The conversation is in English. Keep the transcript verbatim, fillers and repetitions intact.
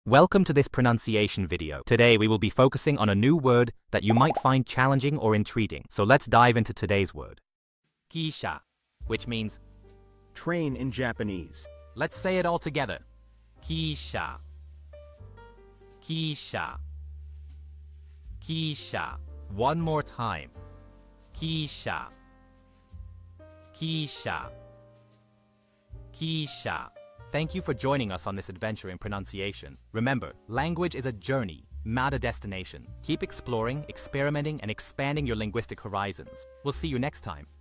Welcome to this pronunciation video. Today we will be focusing on a new word that you might find challenging or intriguing. So let's dive into today's word. Kisha, which means train in Japanese. Let's say it all together. Kisha. Kisha. Kisha. One more time. Kisha. Kisha. Kisha. Thank you for joining us on this adventure in pronunciation. Remember, language is a journey, not a destination. Keep exploring, experimenting, and expanding your linguistic horizons. We'll see you next time.